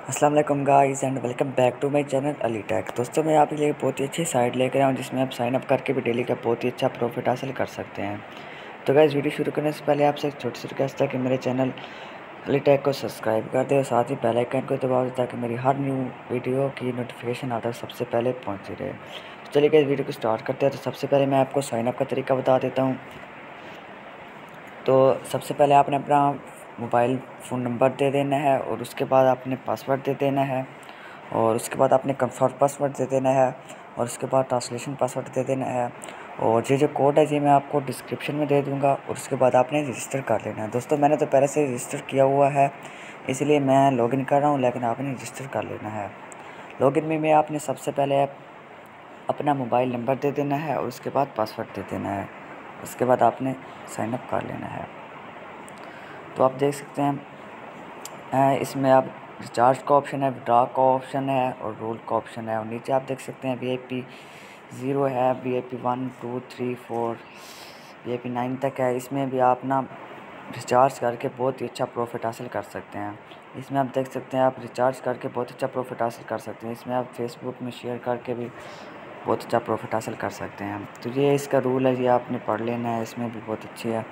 अस्सलाम वालेकुम guys and welcome back to my channel Ali Tech. दोस्तों मैं आपके लिए बहुत ही अच्छी साइट लेकर आया हूँ जिसमें आप साइन अप करके भी डेली का बहुत ही अच्छा प्रॉफिट हासिल कर सकते हैं। तो गाइस वीडियो शुरू करने से पहले आपसे एक छोटी सी रिक्वेस्ट है कि मेरे चैनल अली टेक को सब्सक्राइब कर दें और साथ ही बेल आइकन को दबा दें ताकि मेरी हर न्यू वीडियो की नोटिफिकेशन आता है सबसे पहले पहुँचती रहे। तो चलिए गाइस वीडियो को स्टार्ट करते हैं। तो सबसे पहले मैं आपको साइन अप का तरीका बता देता हूँ। तो सबसे पहले आपने अपना मोबाइल फ़ोन नंबर दे देना है और उसके बाद आपने पासवर्ड दे देना है और उसके बाद आपने कंफर्म पासवर्ड दे देना है और उसके बाद ट्रांसलेशन पासवर्ड दे देना है और ये जो कोड है ये मैं आपको डिस्क्रिप्शन में दे दूंगा और उसके बाद आपने रजिस्टर कर लेना है। दोस्तों मैंने तो पहले से रजिस्टर किया हुआ है इसलिए मैं लॉगिन कर रहा हूँ, लेकिन आपने रजिस्टर कर लेना है। लॉगिन में आपने सबसे पहले अपना मोबाइल नंबर दे देना है और उसके बाद पासवर्ड दे देना है, उसके बाद आपने साइन अप कर लेना है। तो आप देख सकते हैं इसमें आप रिचार्ज का ऑप्शन है, विड्रॉ का ऑप्शन है और रोल का ऑप्शन है और नीचे आप देख सकते हैं VIP 0 है, VIP 1 2 3 4 VIP 9 तक है। इसमें भी आप ना रिचार्ज करके बहुत ही अच्छा प्रॉफिट हासिल कर सकते हैं। इसमें आप देख सकते हैं आप रिचार्ज करके बहुत अच्छा प्रॉफिट हासिल कर सकते हैं। इसमें आप फेसबुक में शेयर करके भी बहुत अच्छा प्रॉफिट हासिल कर सकते हैं। तो ये इसका रूल है, ये आपने पढ़ लेना है, इसमें भी बहुत अच्छी है।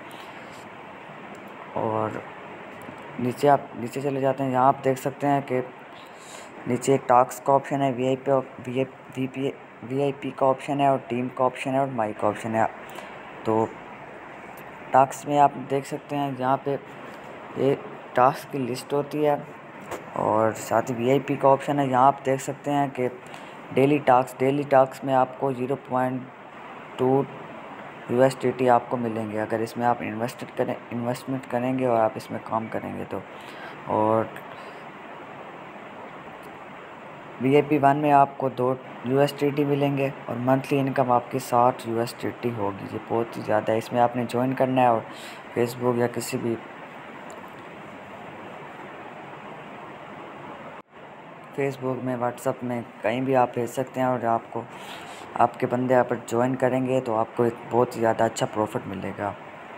और नीचे आप नीचे चले जाते हैं, यहाँ आप देख सकते हैं कि नीचे एक टास्क का ऑप्शन है, VIP का ऑप्शन है और टीम का ऑप्शन है और माई का ऑप्शन है। तो टास्क में आप देख सकते हैं यहाँ पे ये टास्क की लिस्ट होती है और साथ ही VIP का ऑप्शन है। यहाँ आप देख सकते हैं कि डेली टास्क में आपको 0.2 USDT आपको मिलेंगे अगर इसमें आप इन्वेस्टमेंट करेंगे और आप इसमें काम करेंगे तो। और VIP 1 में आपको 2 USDT मिलेंगे और मंथली इनकम आपकी 60 USDT होगी। ये बहुत ही ज़्यादा है। इसमें आपने ज्वाइन करना है और फेसबुक या किसी भी फेसबुक में, व्हाट्सएप में कहीं भी आप भेज सकते हैं और आपको आपके बंदे यहाँ पर ज्वाइन करेंगे तो आपको एक बहुत ही ज़्यादा अच्छा प्रॉफिट मिलेगा।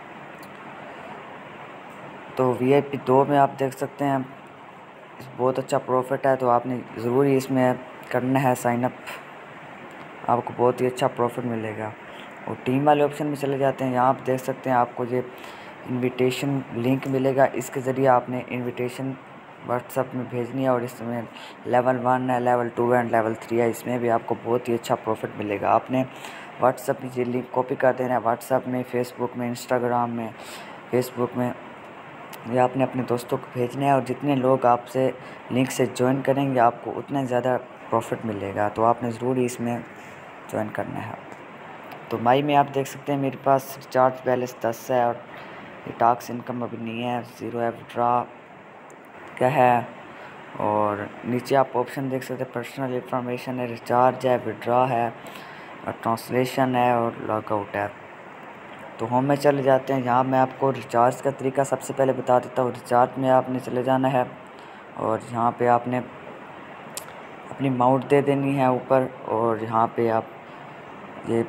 तो VIP 2 में आप देख सकते हैं बहुत अच्छा प्रॉफिट है, तो आपने ज़रूरी इसमें करना है साइन अप, आपको बहुत ही अच्छा प्रॉफिट मिलेगा। और टीम वाले ऑप्शन में चले जाते हैं, यहाँ आप देख सकते हैं आपको ये इनविटेशन लिंक मिलेगा। इसके ज़रिए आपने इनविटेशन व्हाट्सएप में भेजनी है और इसमें लेवल 1 है, लेवल 2 एंड लेवल 3 है। इसमें भी आपको बहुत ही अच्छा प्रॉफिट मिलेगा। आपने व्हाट्सएप में ये लिंक कॉपी कर देना है, व्हाट्सएप में, फेसबुक में, इंस्टाग्राम में, फेसबुक में ये आपने अपने दोस्तों को भेजना है और जितने लोग आपसे लिंक से ज्वाइन करेंगे आपको उतना ज़्यादा प्रॉफिट मिलेगा। तो आपने ज़रूर इसमें ज्वाइन करना है। तो माई में आप देख सकते हैं मेरे पास रिचार्ज बैलेंस 10 है और ये टास्क इनकम अभी नहीं है, 0 है। विड्रॉ क्या है और नीचे आप ऑप्शन देख सकते हैं, पर्सनल इंफॉर्मेशन है, रिचार्ज है, विड्रॉ है और ट्रांसलेशन है और लॉगआउट है। तो होम में चले जाते हैं, यहाँ मैं आपको रिचार्ज का तरीका सबसे पहले बता देता हूँ। रिचार्ज में आपने चले जाना है और यहाँ पे आपने अपनी अमाउंट दे देनी है ऊपर और यहाँ पे आप ये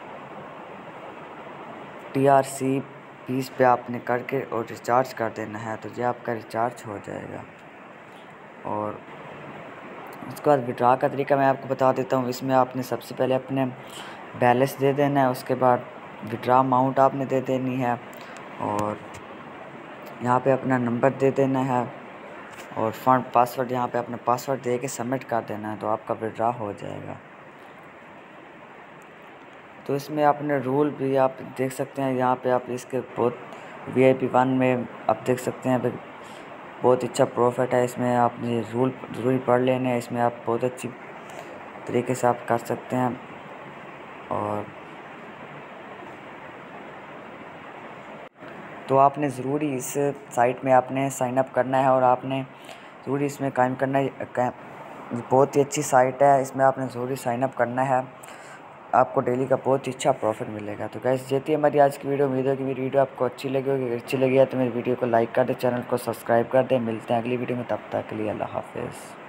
TRC 20 पे आपने करके और रिचार्ज कर देना है, तो ये आपका रिचार्ज हो जाएगा। और उसके बाद विड्रॉ का तरीका मैं आपको बता देता हूँ। इसमें आपने सबसे पहले अपने बैलेंस दे देना है, उसके बाद विड्रॉ अमाउंट आपने दे देनी है और यहाँ पे अपना नंबर दे देना है और फंड पासवर्ड यहाँ पे अपना पासवर्ड दे के सबमिट कर देना है, तो आपका विड्रॉ हो जाएगा। तो इसमें आपने रूल भी आप देख सकते हैं, यहाँ पे आप इसके बहुत VIP 1 में आप देख सकते हैं बहुत अच्छा प्रॉफिट है। इसमें आपने रूल ज़रूरी पढ़ लेने हैं, इसमें आप बहुत अच्छी तरीके से आप कर सकते हैं। और तो आपने ज़रूरी इस साइट में आपने साइन अप करना है और आपने ज़रूरी इसमें कायम करना है। बहुत ही अच्छी साइट है, इसमें आपने ज़रूरी साइन अप करना है, आपको डेली का बहुत ही अच्छा प्रॉफिट मिलेगा। तो गाइस ये थी हमारी आज की वीडियो। उम्मीद है कि मेरी वीडियो आपको अच्छी लगी होगी। अच्छी लगी है तो मेरी वीडियो को लाइक कर दें, चैनल को सब्सक्राइब कर दें। मिलते हैं अगली वीडियो में, तब तक के लिए अल्लाह हाफ़िज़।